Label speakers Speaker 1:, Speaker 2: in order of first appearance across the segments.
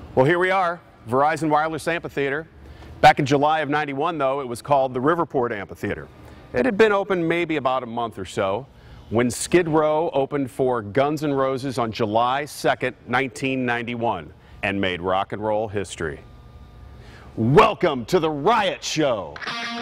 Speaker 1: Well, here we are, Verizon Wireless Amphitheater. Back in July of '91, though, it was called the Riverport Amphitheater. It had been open maybe about a month or so when Skid Row opened for Guns N' Roses on July 2nd, 1991, and made rock and roll history. Welcome to the Riot Show.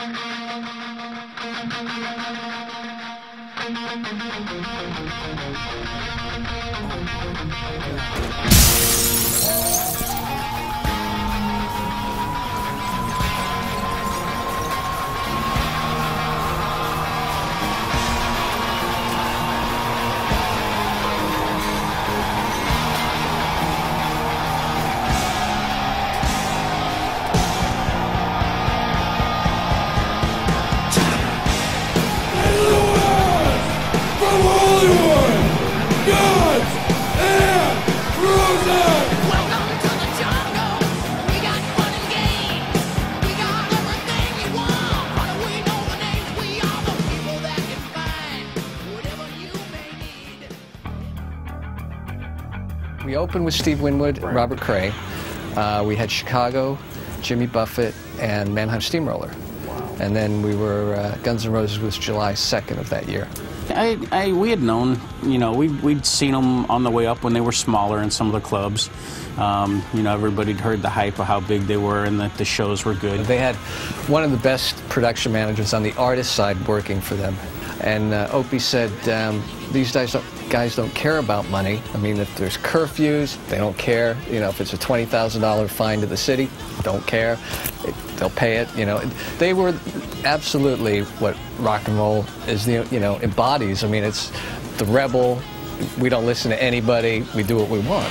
Speaker 2: We opened with Steve Winwood, Robert Cray. We had Chicago, Jimmy Buffett, and Mannheim Steamroller. Wow. And then we were, Guns N' Roses was July 2nd of that year.
Speaker 3: We had known, you know, we'd seen them on the way up when they were smaller in some of the clubs. You know, everybody'd heard the hype of how big they were and that the shows were good.
Speaker 2: They had one of the best production managers on the artist side working for them. And Opie said, these guys don't care about money. I mean, if there's curfews, they don't care. You know, if it's a $20,000 fine to the city, don't care. They'll pay it, you know. They were absolutely what rock and roll is, you know, embodies. I mean, it's the rebel. We don't listen to anybody. We do what we want.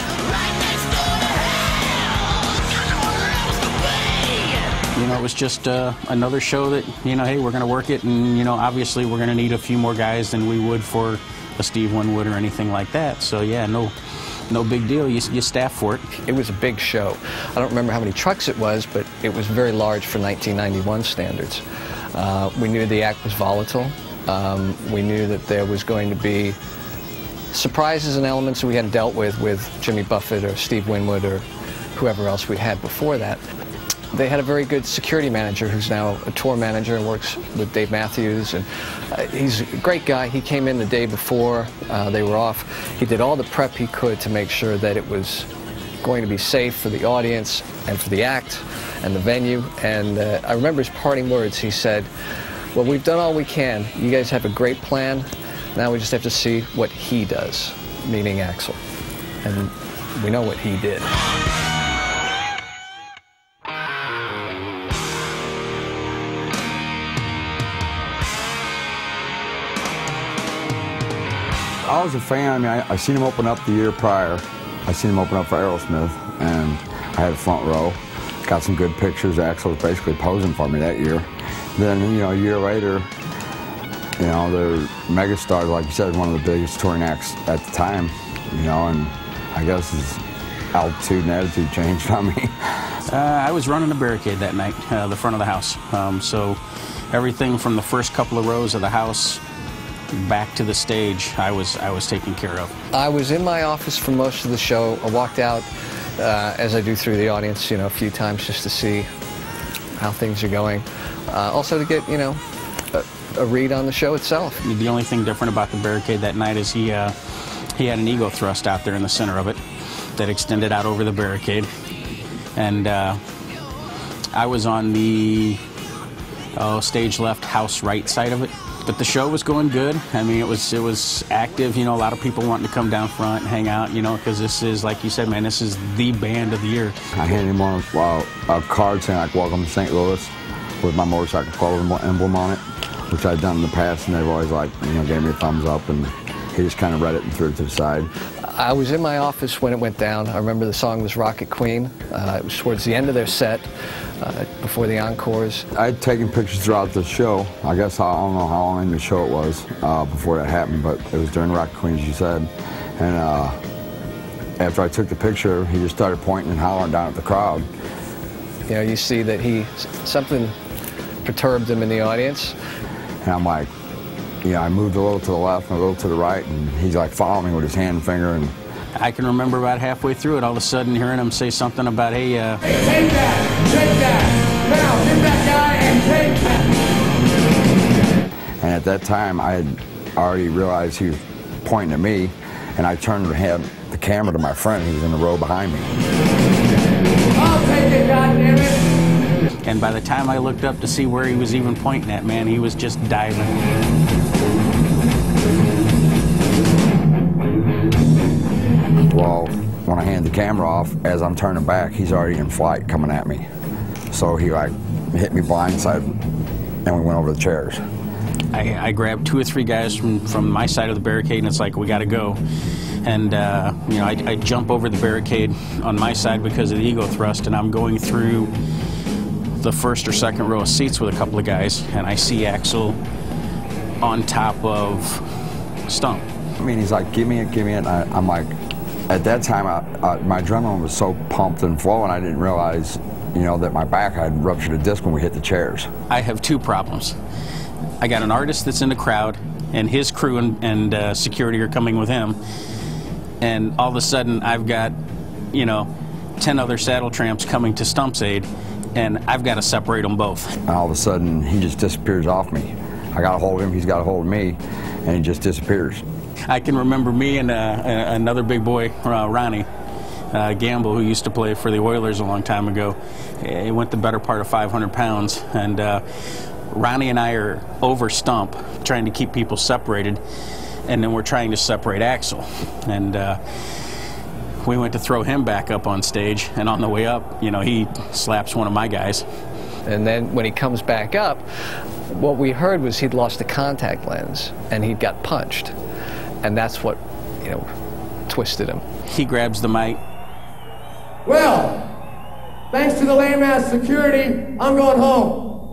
Speaker 3: You know, it was just another show that, you know, hey, we're going to work it, and, you know, obviously we're going to need a few more guys than we would for a Steve Winwood or anything like that. So, yeah, no big deal. You staff for it.
Speaker 2: It was a big show. I don't remember how many trucks it was, but it was very large for 1991 standards. We knew the act was volatile. We knew that there was going to be surprises and elements that we hadn't dealt with Jimmy Buffett or Steve Winwood or whoever else we had before that. They had a very good security manager who's now a tour manager and works with Dave Matthews, and he's a great guy. He came in the day before they were off. He did all the prep he could to make sure that it was going to be safe for the audience and for the act and the venue. And I remember his parting words. He said, well, we've done all we can. You guys have a great plan. Now we just have to see what he does, meaning Axl. And we know what he did.
Speaker 4: I was a fan. I mean, I seen him open up the year prior. I seen him open up for Aerosmith, and I had a front row. Got some good pictures. Axl was basically posing for me that year. Then, you know, a year later, you know, the megastar, like you said, one of the biggest touring acts at the time, you know, and I guess his altitude and attitude changed on me.
Speaker 3: I was running a barricade that night, the front of the house. So everything from the first couple of rows of the house back to the stage, I was taken care of.
Speaker 2: I was in my office for most of the show. I walked out, as I do through the audience, you know, a few times just to see how things are going. Also to get, you know, a read on the show itself.
Speaker 3: The only thing different about the barricade that night is he had an ego thrust out there in the center of it that extended out over the barricade. And I was on the stage left, house right side of it. But the show was going good. I mean, it was active. You know, a lot of people wanting to come down front and hang out, you know, because this is, like you said, man, this is the band of the year.
Speaker 4: I handed him a card saying, like, welcome to St. Louis, with my motorcycle club emblem on it, which I'd done in the past, and they've always, like, you know, gave me a thumbs up, and he just kind of read it and threw it to the side.
Speaker 2: I was in my office when it went down. I remember the song was Rocket Queen. It was towards the end of their set, before the encores.
Speaker 4: I'd taken pictures throughout the show. I guess I don't know how long in the show it was before that happened, but it was during Rocket Queen, as you said. And after I took the picture, he just started pointing and hollering down at the crowd.
Speaker 2: You know, you see that something perturbed him in the audience.
Speaker 4: And I'm like, you know, I moved a little to the left and a little to the right, and he's like following me with his hand and finger, and
Speaker 3: I can remember about halfway through it, all of a sudden hearing him say something about, hey,
Speaker 5: hey, take that, now get that guy and take that.
Speaker 4: And at that time, I had already realized he was pointing at me, and I turned and had the camera to my friend who was in the row behind me.
Speaker 5: I'll take it, goddammit.
Speaker 3: And by the time I looked up to see where he was even pointing at, man, he was just diving.
Speaker 4: Well, when I hand the camera off, as I'm turning back, he's already in flight coming at me. So he like hit me blindside, and we went over the chairs.
Speaker 3: I grabbed 2 or 3 guys from my side of the barricade, and it's like, we got to go. And, you know, I jump over the barricade on my side because of the ego thrust, and I'm going through the first or second row of seats with a couple of guys, and I see Axel on top of Stump.
Speaker 4: I mean, he's like, give me it, and I'm like, at that time, my adrenaline was so pumped and flowing, I didn't realize, you know, that my back had ruptured a disc when we hit the chairs.
Speaker 3: I have 2 problems. I got an artist that's in the crowd, and his crew and security are coming with him, and all of a sudden I've got, you know, 10 other saddle tramps coming to Stump's aid, and I've got to separate them both.
Speaker 4: And all of a sudden, he just disappears off me. I got a hold of him, he's got a hold of me, and he just disappears.
Speaker 3: I can remember me and another big boy, Ronnie Gamble, who used to play for the Oilers a long time ago. He went the better part of 500 pounds, and Ronnie and I are over Stump, trying to keep people separated, and then we're trying to separate Axel. And we went to throw him back up on stage, and on the way up, you know, he slaps one of my guys.
Speaker 2: And then when he comes back up, what we heard was he'd lost a contact lens, and he got punched. And that's what, you know, twisted him.
Speaker 3: He grabs the mic.
Speaker 5: Well, thanks to the lame-ass security, I'm going home.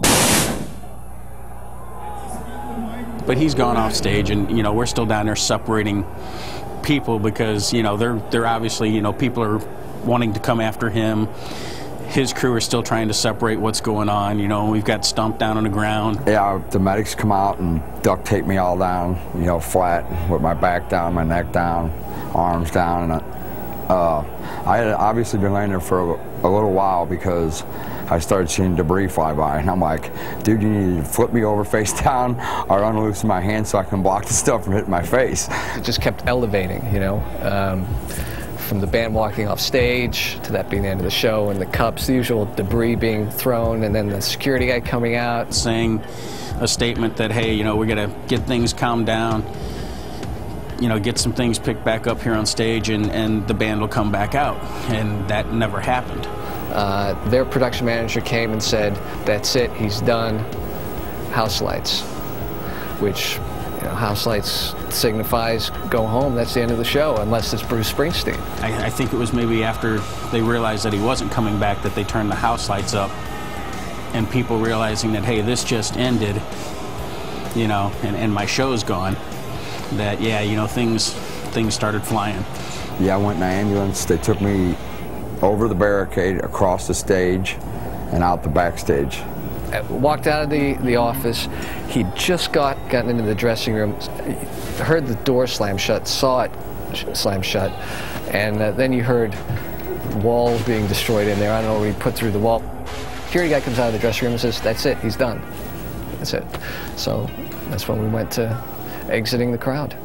Speaker 3: But he's gone off stage, and, you know, we're still down there separating people because, you know, they're obviously, you know, people are wanting to come after him. His crew are still trying to separate what's going on. You know, we've got Stump down on the ground. Yeah,
Speaker 4: the medics come out and duct tape me all down, you know, flat, with my back down, my neck down, arms down. And I had obviously been laying there for a little while because I started seeing debris fly by, and I'm like, dude, you need to flip me over face down or unloosen my hand so I can block the stuff from hitting my face.
Speaker 2: It just kept elevating, you know. From the band walking off stage to that being the end of the show, and the cups, the usual debris being thrown, and then the security guy coming out
Speaker 3: saying a statement that, hey, you know, we're going to get things calmed down, you know, get some things picked back up here on stage, and the band will come back out. And that never happened.
Speaker 2: Their production manager came and said, that's it, he's done, house lights, which, you know, house lights signifies go home, that's the end of the show, unless it's Bruce Springsteen.
Speaker 3: I think it was maybe after they realized that he wasn't coming back that they turned the house lights up, and people realizing that, hey, this just ended, you know, and my show's gone, that, yeah, you know, things started flying.
Speaker 4: Yeah, I went in an ambulance. They took me over the barricade, across the stage, and out the backstage.
Speaker 2: Walked out of the office. He'd just gotten into the dressing room, heard the door slam shut, saw it slam shut, and then you heard walls being destroyed in there. I don't know what he put through the wall. Security guy comes out of the dressing room and says, that's it, he's done. That's it. So that's when we went to exiting the crowd.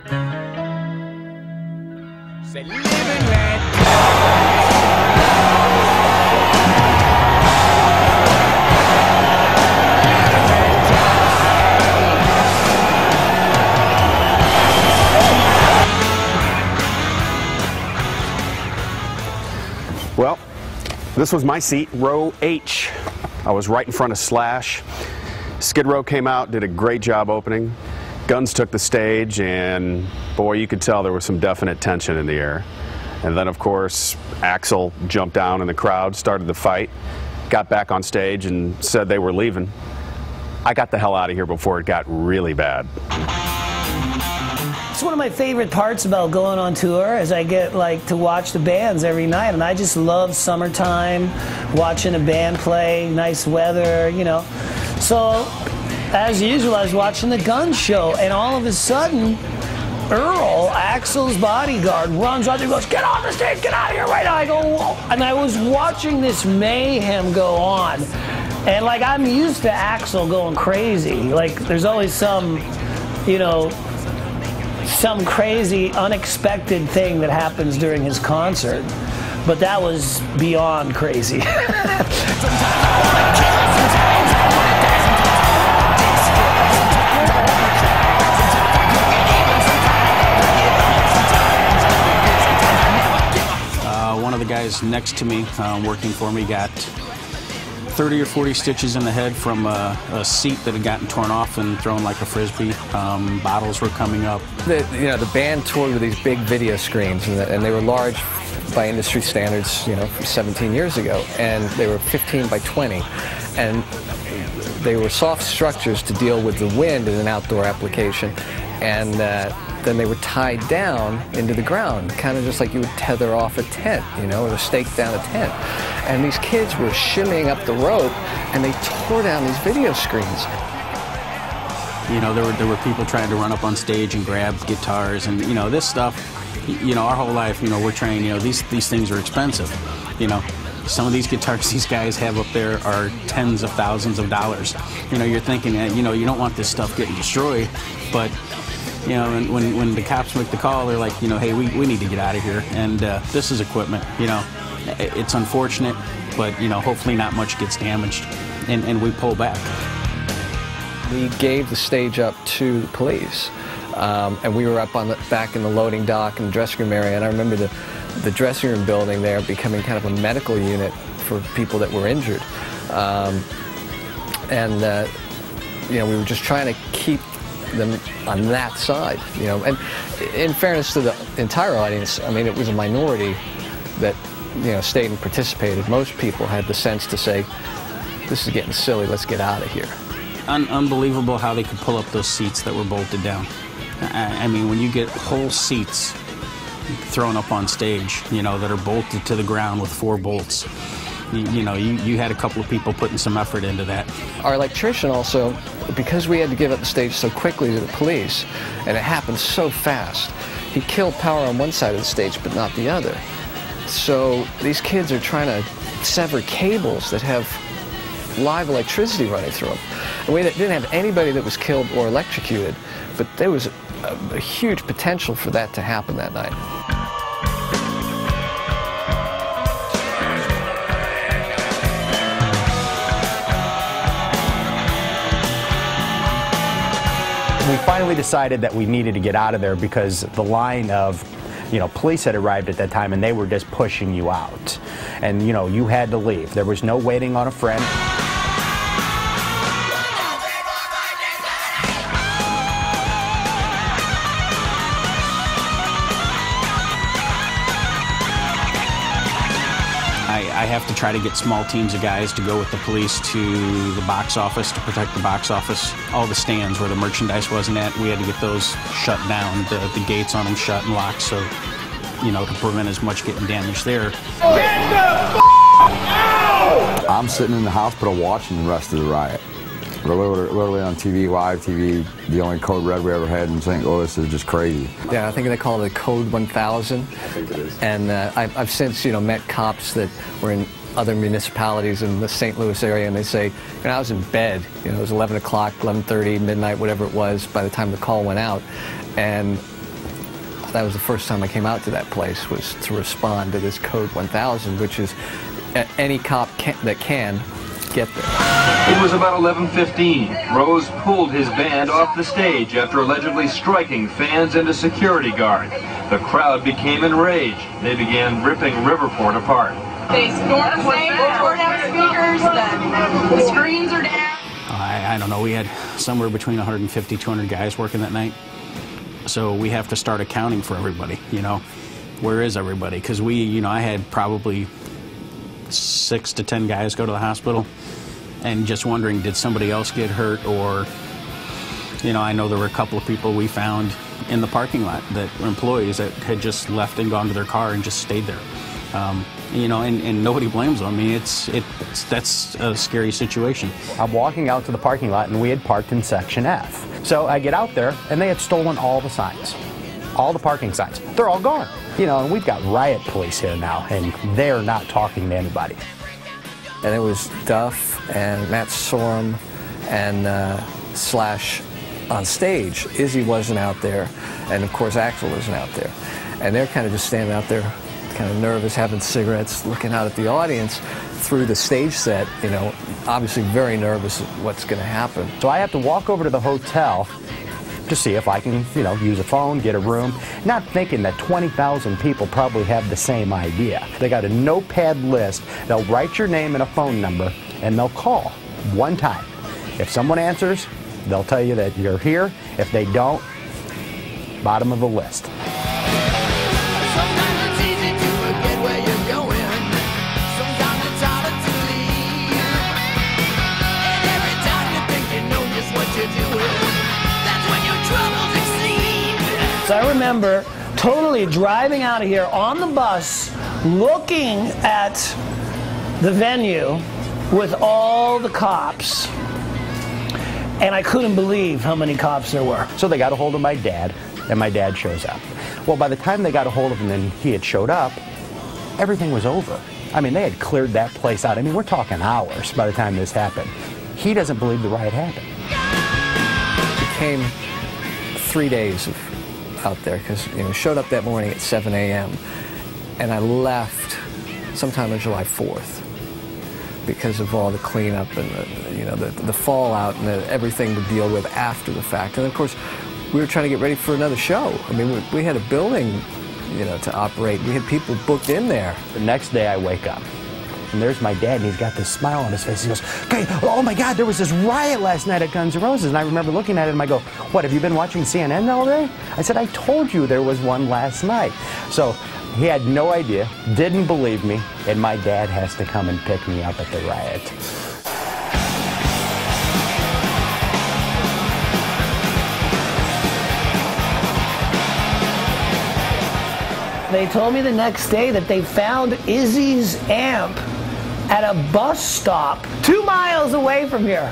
Speaker 1: Well, this was my seat, row H. I was right in front of Slash. Skid Row came out, did a great job opening. Guns took the stage, and boy, you could tell there was some definite tension in the air. And then, of course, Axel jumped down in the crowd, started the fight, got back on stage and said they were leaving. I got the hell out of here before it got really bad.
Speaker 6: It's one of my favorite parts about going on tour is I get to watch the bands every night, and I just love summertime, watching a band play, nice weather, you know. So as usual, I was watching the Guns show, and all of a sudden Earl, Axl's bodyguard, runs out there and goes, "Get off the stage, get out of here right now." I go, "Whoa." And I was watching this mayhem go on. And like, I'm used to Axl going crazy. Like, there's always some, you know, some crazy, unexpected thing that happens during his concert. But that was beyond crazy.
Speaker 3: One of the guys next to me, working for me, got 30 or 40 stitches in the head from a seat that had gotten torn off and thrown like a frisbee. Bottles were coming up.
Speaker 2: The band toured with these big video screens, and they were large by industry standards, you know, from 17 years ago, and they were 15 by 20, and they were soft structures to deal with the wind in an outdoor application, and then they were tied down into the ground, kind of just like you would tether off a tent, you know, or stake down a tent. And these kids were shimmying up the rope, and they tore down these video screens.
Speaker 3: You know, there were people trying to run up on stage and grab guitars, and you know, this stuff. You know, our whole life, you know, we're trained. You know, these things are expensive. You know, some of these guitars these guys have up there are tens of thousands of dollars. You know, you're thinking, you know, you don't want this stuff getting destroyed, but you know, when the cops make the call, they're like, you know, hey, we need to get out of here, and this is equipment. You know, it's unfortunate, but you know, hopefully not much gets damaged, and we pull back.
Speaker 2: We gave the stage up to the police, and we were up on back in the loading dock and dressing room area, and I remember the dressing room building there becoming kind of a medical unit for people that were injured, you know, we were just trying to keep them on that side, you know, and in fairness to the entire audience, I mean, it was a minority that, you know, stayed and participated. Most people had the sense to say, this is getting silly, let's get out of here.
Speaker 3: Unbelievable how they could pull up those seats that were bolted down. I mean, when you get whole seats thrown up on stage, you know, that are bolted to the ground with 4 bolts, you know, you had a couple of people putting some effort into that.
Speaker 2: Our electrician also, because we had to give up the stage so quickly to the police, and it happened so fast, he killed power on one side of the stage but not the other. So these kids are trying to sever cables that have live electricity running through them. And we didn't have anybody that was killed or electrocuted, but there was a huge potential for that to happen that night.
Speaker 7: We finally decided that we needed to get out of there because the line of, you know, police had arrived at that time and they were just pushing you out. And, you know, you had to leave. There was no waiting on a friend.
Speaker 3: I have to try to get small teams of guys to go with the police to the box office to protect the box office. All the stands where the merchandise wasn't at, we had to get those shut down, the gates on them shut and locked, so, you know, to prevent as much getting damaged there.
Speaker 5: Get the out!
Speaker 4: I'm sitting in the hospital watching the rest of the riot. Literally on TV, live TV, the only code red we ever had in St. Louis is just crazy.
Speaker 2: Yeah, I think they call it the Code 1000. And I've since, you know, met cops that were in other municipalities in the St. Louis area, and they say, you know, I was in bed, you know, it was 11 o'clock, 11:30, midnight, whatever it was, by the time the call went out. And that was the first time I came out to that place, was to respond to this Code 1000, which is any cop that can get there.
Speaker 8: It was about 11:15. Rose pulled his band off the stage after allegedly striking fans and a security guard. The crowd became enraged. They began ripping Riverport apart.
Speaker 9: They stormed the stage, tore down speakers, the screens are down.
Speaker 3: I don't know, we had somewhere between 150, 200 guys working that night. So we have to start accounting for everybody, you know. Where is everybody? Because you know, I had probably 6 to 10 guys go to the hospital, and just wondering, did somebody else get hurt? Or, you know, I know there were a couple of people we found in the parking lot that were employees that had just left and gone to their car and just stayed there. You know, and nobody blames them. I mean, that's a scary situation.
Speaker 7: I'm walking out to the parking lot and we had parked in Section F. So I get out there and they had stolen all the signs. all the parking signs. They're all gone. You know, and we've got riot police here now, and they're not talking to anybody.
Speaker 2: And it was Duff and Matt Sorum and Slash on stage. Izzy wasn't out there, and of course Axl wasn't out there. And they're kind of just standing out there, kind of nervous, having cigarettes, looking out at the audience through the stage set, you know, obviously very nervous what's going to happen.
Speaker 7: So I have to walk over to the hotel to see if I can, you know, use a phone, get a room, not thinking that 20,000 people probably have the same idea. They got a notepad list. They'll write your name and a phone number, and they'll call one time. If someone answers, they'll tell you that you're here. If they don't, bottom of the list.
Speaker 6: So I remember totally driving out of here on the bus, looking at the venue with all the cops, and I couldn't believe how many cops there were.
Speaker 7: So they got a hold of my dad, and my dad shows up. Well, by the time they got a hold of him and he had showed up, everything was over. I mean, they had cleared that place out. I mean, we're talking hours by the time this happened. He doesn't believe the riot happened.
Speaker 2: It came 3 days of out there because, you know, showed up that morning at 7 a.m. and I left sometime on July 4th because of all the cleanup and the fallout and everything to deal with after the fact. And of course, we were trying to get ready for another show. I mean, we had a building, you know, to operate. We had people booked in there.
Speaker 7: The next day I wake up, and there's my dad, and he's got this smile on his face. He goes, "Okay, oh my God, there was this riot last night at Guns N' Roses." And I remember looking at it, and I go, "What, have you been watching CNN all day?" I said, "I told you there was one last night." So he had no idea, didn't believe me, and my dad has to come and pick me up at the riot.
Speaker 6: They told me the next day that they found Izzy's amp at a bus stop 2 miles away from here.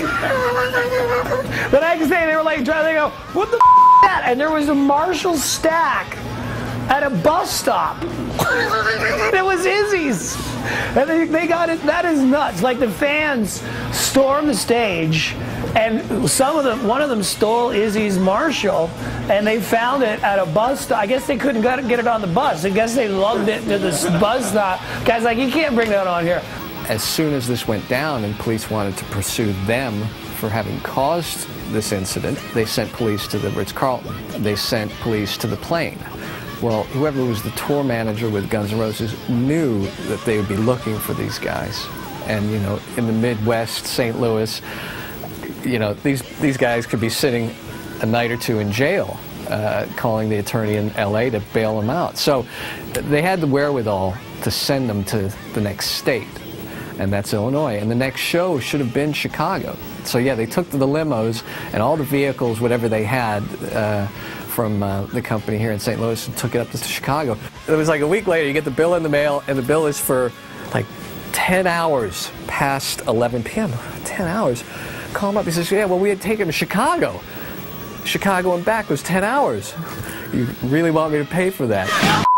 Speaker 6: The next day they were like trying to go, "What the f is that?" And there was a Marshall stack at a bus stop. It was Izzy's. And they got it. That is nuts. Like, the fans stormed the stage, and one of them stole Izzy's Marshall, and they found it at a bus stop. I guess they couldn't get it on the bus. I guess they lugged it to this bus stop. Guy's like, "You can't bring that on here."
Speaker 2: As soon as this went down and police wanted to pursue them for having caused this incident, they sent police to the Ritz-Carlton. They sent police to the plane. Well, whoever was the tour manager with Guns N' Roses knew that they would be looking for these guys. And, you know, in the Midwest, St. Louis, you know, these guys could be sitting a night or two in jail, calling the attorney in LA to bail them out. So they had the wherewithal to send them to the next state, and that's Illinois. And the next show should have been Chicago. So yeah, they took the limos and all the vehicles, whatever they had, from the company here in St. Louis, and took it up to Chicago. It was like a week later, you get the bill in the mail, and the bill is for like 10 hours past 11 p.m. 10 hours. Call him up, he says, "Yeah, well, we had taken to Chicago. Chicago and back was 10 hours. You really want me to pay for that?"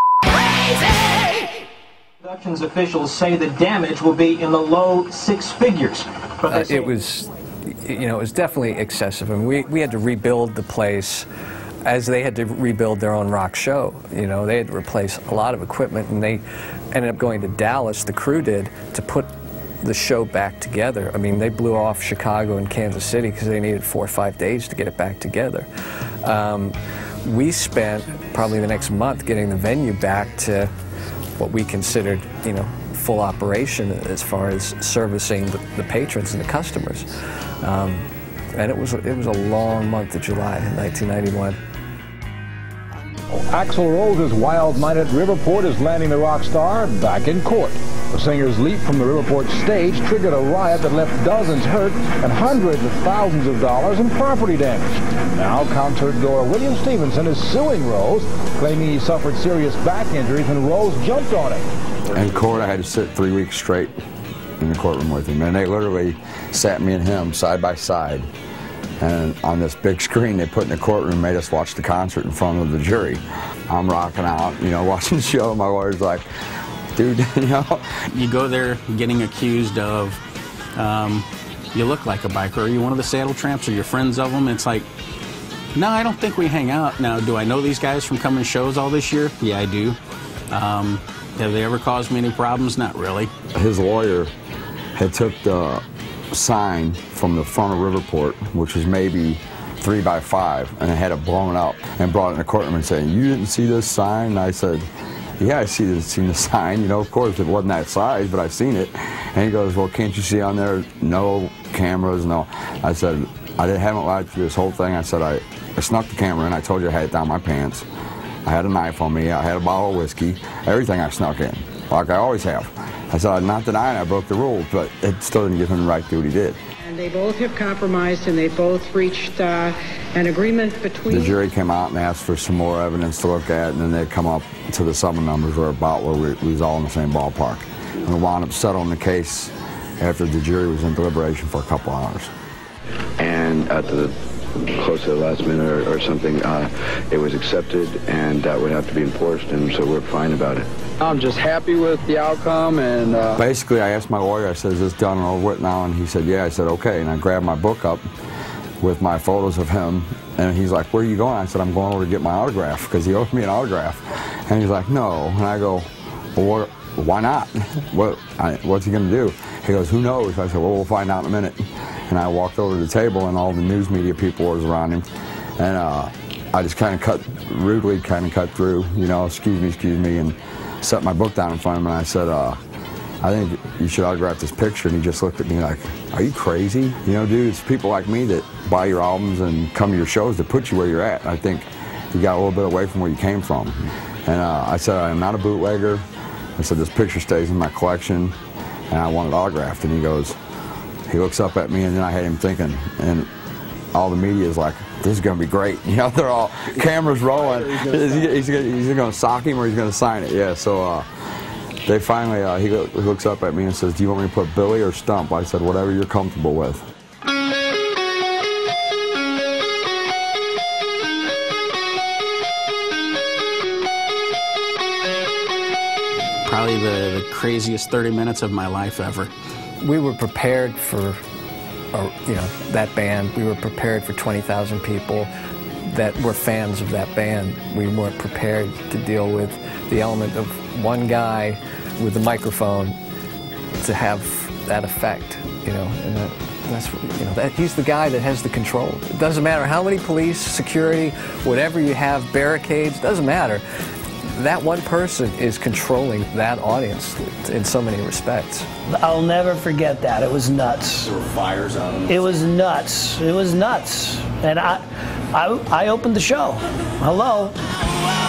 Speaker 10: Productions officials say the damage will be in the low 6 figures.
Speaker 2: It was, you know, it was definitely excessive. I mean, we had to rebuild the place as they had to rebuild their own rock show. You know, they had to replace a lot of equipment, and they ended up going to Dallas, the crew did, to put the show back together. I mean, they blew off Chicago and Kansas City because they needed 4 or 5 days to get it back together. We spent probably the next month getting the venue back to what we considered, you know, full operation as far as servicing the patrons and the customers. And it was a long month of July in 1991.
Speaker 11: Axl Rose's wild-minded Riverport is landing the rock star back in court. The singer's leap from the Riverport stage triggered a riot that left dozens hurt and hundreds of thousands of dollars in property damage. Now, concertgoer William Stevenson is suing Rose, claiming he suffered serious back injuries when Rose jumped on him.
Speaker 4: In court, I had to sit 3 weeks straight in the courtroom with him, and they literally sat me and him side by side And on this big screen they put in the courtroom made us watch the concert in front of the jury. I'm rocking out, you know, watching the show. My lawyer's like, dude, you know.
Speaker 3: You go there getting accused of, you look like a biker. Are you one of the Saddle Tramps? Are you friends of them? It's like, no, I don't think we hang out. Now, do I know these guys from coming to shows all this year? Yeah, I do. Have they ever caused me any problems? Not really.
Speaker 4: His lawyer had took the sign from the front of Riverport, which was maybe 3 by 5, and it had it blown up, and brought it in the courtroom and said, "You didn't see this sign?" And I said, "Yeah, I seen the sign. You know, of course it wasn't that size, but I seen it." And he goes, "Well, can't you see on there no cameras, no?" I said, haven't lied through this whole thing. I said, I snuck the camera in. I told you I had it down my pants. I had a knife on me. I had a bottle of whiskey. Everything I snuck in, like I always have. I said, I'm not denying I broke the rules, but it still didn't give him the right to do what he did.
Speaker 12: And they both have compromised, and they both reached an agreement between...
Speaker 4: The jury came out and asked for some more evidence to look at, and then they'd come up to the sum of numbers were about where we was all in the same ballpark. And we wound up settling the case after the jury was in deliberation for a couple hours.
Speaker 13: And at the close to the last minute or something, it was accepted, and that would have to be enforced, and so we're fine about it.
Speaker 14: I'm just happy with the outcome, and
Speaker 4: basically I asked my lawyer, I said, "Is this done and over with now?" And he said, "Yeah." I said, "Okay." And I grabbed my book up with my photos of him, and he's like, "Where are you going?" I said, "I'm going over to get my autograph," because he owed me an autograph. And he's like, "No." And I go, "Well, why not? What's he going to do?" He goes, "Who knows?" I said, "Well, we'll find out in a minute." And I walked over to the table, and all the news media people was around him, and I just kind of rudely cut through, you know, excuse me, and set my book down in front of him, and I said, "I think you should autograph this picture." And he just looked at me like, "Are you crazy? You know, dude, it's people like me that buy your albums and come to your shows that put you where you're at. I think you got a little bit away from where you came from." And I said, "I am not a bootlegger." I said, "This picture stays in my collection, and I want it autographed." And he looks up at me, and then I had him thinking, and all the media is like, "This is going to be great." You know, they're all cameras rolling. He's going to sock him or he's going to sign it. Yeah, so they finally, he looks up at me and says, "Do you want me to put Billy or Stump?" I said, "Whatever you're comfortable with."
Speaker 3: Probably the craziest 30 minutes of my life ever.
Speaker 2: We were prepared for, you know, that band. We were prepared for 20,000 people that were fans of that band. We weren't prepared to deal with the element of one guy with a microphone to have that effect, you know, and that's, you know, he's the guy that has the control. It doesn't matter how many police, security, whatever you have, barricades, doesn't matter. That one person is controlling that audience in so many respects.
Speaker 6: I'll never forget that. It was nuts.
Speaker 3: There were fires out on
Speaker 6: it. It was nuts. It was nuts. And I opened the show. Hello.